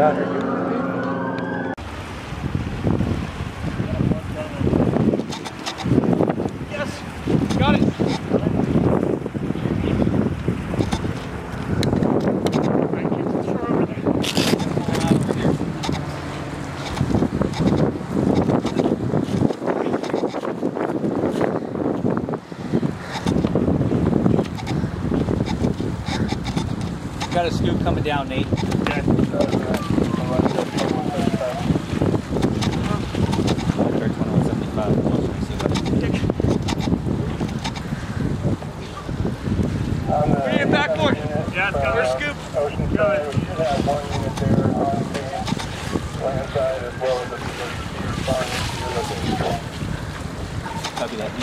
Got a scoop coming down, Nate. Okay. Bring it back forward. Yeah, we're scoop. Oceanside, we should have one unit there on the land side as well as the response. Copy that.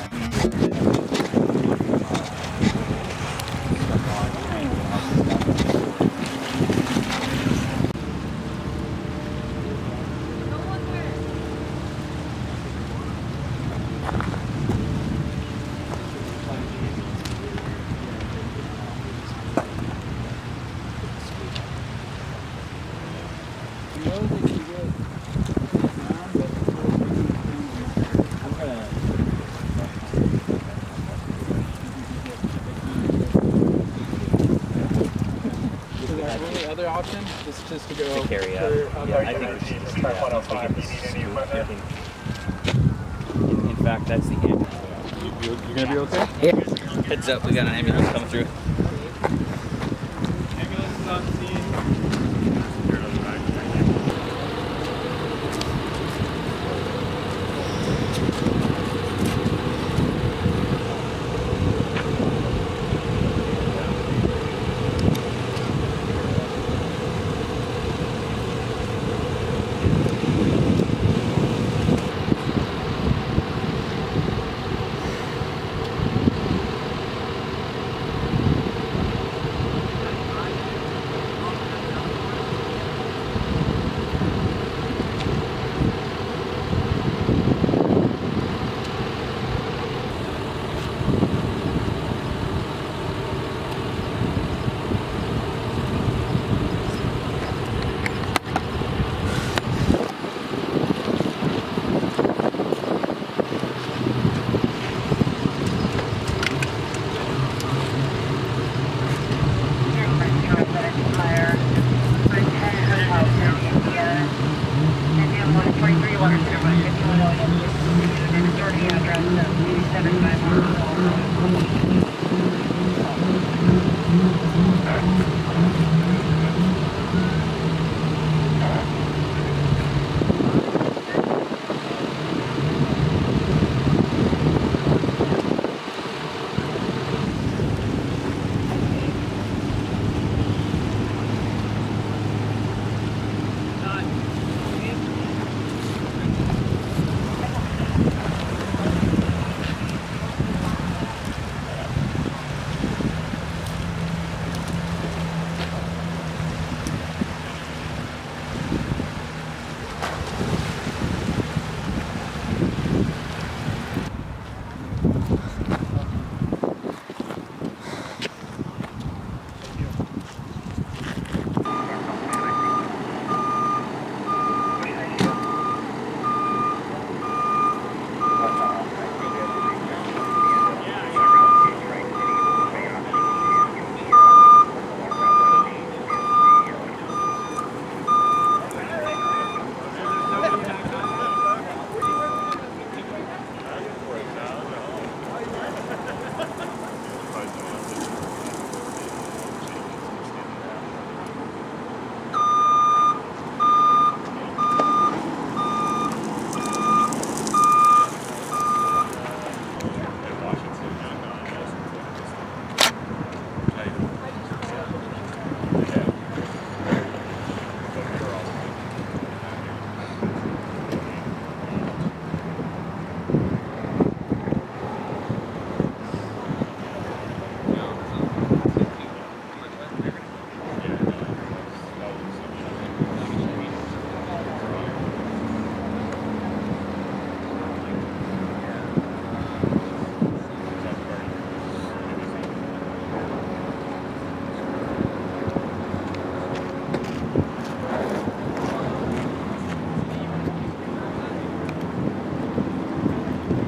Other option? Just to go to carry out. Yeah, I think we should just do that. In fact, that's the ambulance. You're gonna be okay? Yeah. Heads up, we got an ambulance coming through. Ambulance is on scene. Thank you. All right.